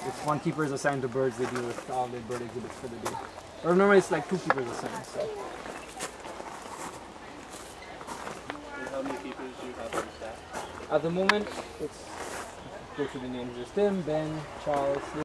if one keeper is assigned to birds, they deal with all the bird exhibits for the day. Or normally it's like 2 keepers assigned. So. And how many keepers do you have on staff? At the moment, it's go through the names. There's Tim, Ben, Charles.